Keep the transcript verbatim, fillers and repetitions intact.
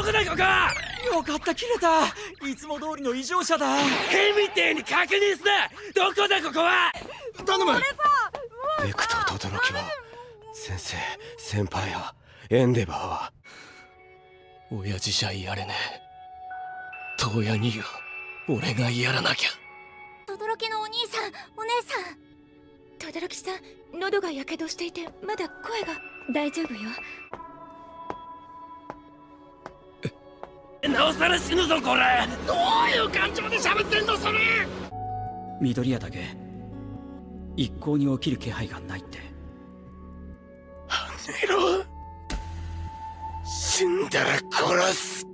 こだここ。 よかった、切れた。いつも通りの異常者だ。 変みてえに確認すな。どこだここは。 頼む。 ベクと轟は先生、先輩やエンデバーは親父じゃやれねえ。燈矢兄が俺がやらなきゃ。 轟のお兄さん、お姉さん。轟さん、喉がやけどしていてまだ声が。大丈夫よ。 なおさら死ぬぞこれ。 どういう感情で喋ってんのそれ。 緑谷だけ一向に起きる気配がないって。 寝ろ。死んだら殺す。